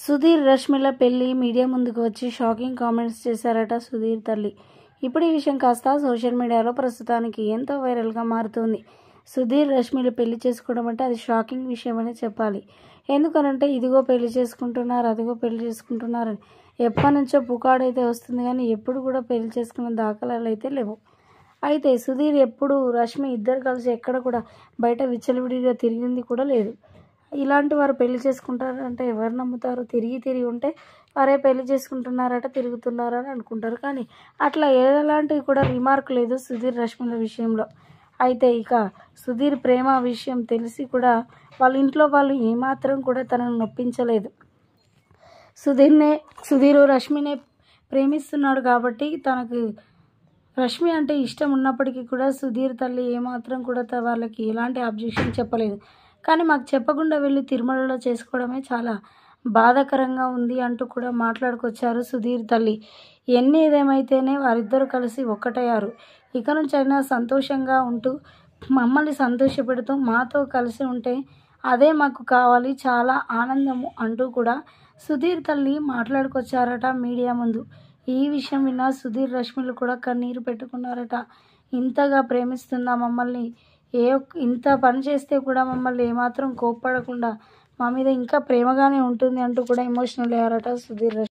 సుధీర్ రష్మిల పెళ్లి మీడియా ముందుకు వచ్చి షాకింగ్ కామెంట్స్ చేశారట సుధీర్ తల్లి. ఇప్పుడు ఈ విషయం కాస్త సోషల్ మీడియాలో ప్రస్తుతానికి ఎంతో వైరల్గా మారుతుంది. సుధీర్ రష్మిల పెళ్లి చేసుకోవడం అంటే అది షాకింగ్ విషయం అని చెప్పాలి. ఎందుకనంటే ఇదిగో పెళ్లి చేసుకుంటున్నారు, అదిగో పెళ్లి చేసుకుంటున్నారని ఎప్పటి నుంచో పుకాడైతే వస్తుంది, కానీ ఎప్పుడు కూడా పెళ్లి చేసుకున్న దాఖలాలు అయితే లేవు. అయితే సుధీర్ ఎప్పుడు రష్మి ఇద్దరు కలిసి ఎక్కడ కూడా బయట విచ్చలవిడిగా తిరిగింది కూడా లేదు. ఇలాంటి వారు పెళ్లి చేసుకుంటారంటే ఎవరు నమ్ముతారు? తిరిగి ఉంటే వారే పెళ్లి చేసుకుంటున్నారట, తిరుగుతున్నారని అనుకుంటారు. కానీ అట్లా ఎలాంటివి కూడా రిమార్క్ లేదు సుధీర్ రష్మిల విషయంలో. అయితే ఇక సుధీర్ ప్రేమ విషయం తెలిసి కూడా వాళ్ళ ఇంట్లో వాళ్ళు ఏమాత్రం కూడా తనను నొప్పించలేదు. సుధీర్ రష్మినే ప్రేమిస్తున్నాడు కాబట్టి తనకు రష్మి అంటే ఇష్టం ఉన్నప్పటికీ కూడా సుధీర్ తల్లి ఏమాత్రం కూడా వాళ్ళకి ఎలాంటి అబ్జెక్షన్ చెప్పలేదు. కానీ మాకు చెప్పకుండా వెళ్ళి తిరుమలలో చేసుకోవడమే చాలా బాధాకరంగా ఉంది అంటూ కూడా మాట్లాడుకొచ్చారు సుధీర్ తల్లి. ఏదేమైతేనే వారిద్దరూ కలిసి ఒక్కటయ్యారు. ఇక నుంచి అయినా సంతోషంగా ఉంటూ మమ్మల్ని సంతోషపెడుతూ మాతో కలిసి ఉంటే అదే మాకు కావాలి, చాలా ఆనందము అంటూ కూడా సుధీర్ తల్లి మాట్లాడుకొచ్చారట మీడియా ముందు. ఈ విషయం విన్న సుధీర్ రష్మిలు కూడా కన్నీరు పెట్టుకున్నారట. ఇంతగా ప్రేమిస్తుందా మమ్మల్ని, ఇంత పని చేస్తే కూడా మమ్మల్ని ఏమాత్రం కోప్పడకుండా మా మీద ఇంకా ప్రేమగానే ఉంటుంది అంటూ కూడా ఎమోషనల్ అయ్యారట సుధీర్ రష్మి.